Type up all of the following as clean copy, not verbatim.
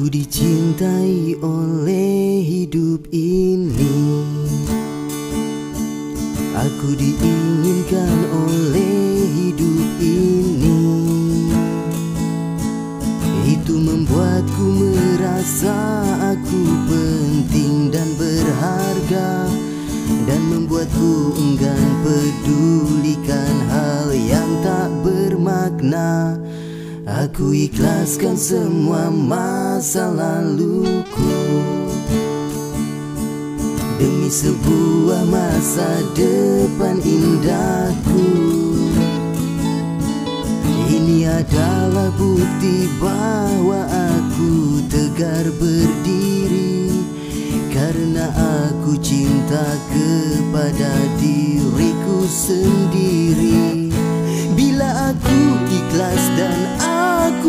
Aku dicintai oleh hidup ini. Aku diinginkan oleh hidup ini. Itu membuatku merasa aku penting dan berharga, dan membuatku enggan pedulikan hal yang tak bermakna. Aku ikhlaskan semua masa laluku demi sebuah masa depan indahku. Ini adalah bukti bahwa aku tegar berdiri, karena aku cinta kepada diriku sendiri. Bila aku ikhlas dan aku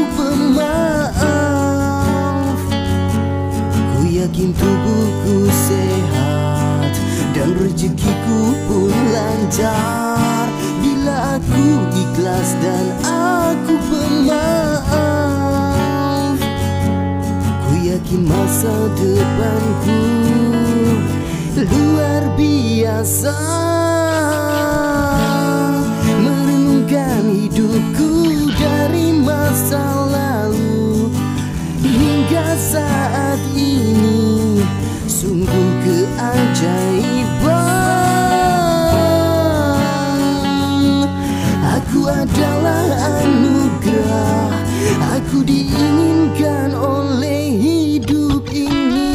pemaaf, ku yakin tubuhku sehat dan rezekiku pun lancar. Bila aku ikhlas dan aku pemaaf, ku yakin masa depanku luar biasa. Merenungkan hidupku dari masa lalu hingga saat ini, sungguh keajaiban. Aku adalah anugerah, aku diinginkan oleh hidup ini.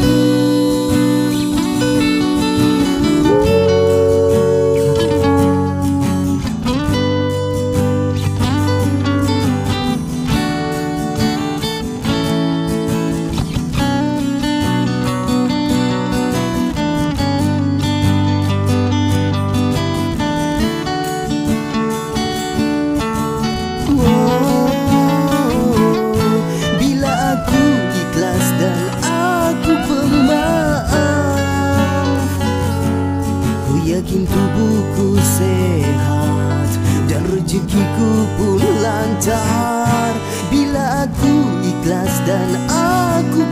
Yakin tubuhku sehat dan rezekiku pun lancar. Bila aku ikhlas dan aku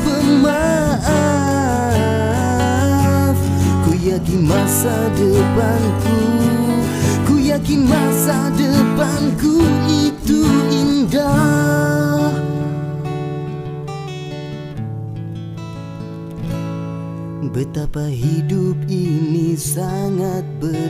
pemaaf, ku yakin masa depanku, ku yakin masa depanku itu indah. Betapa hidup ini sangat berbeda.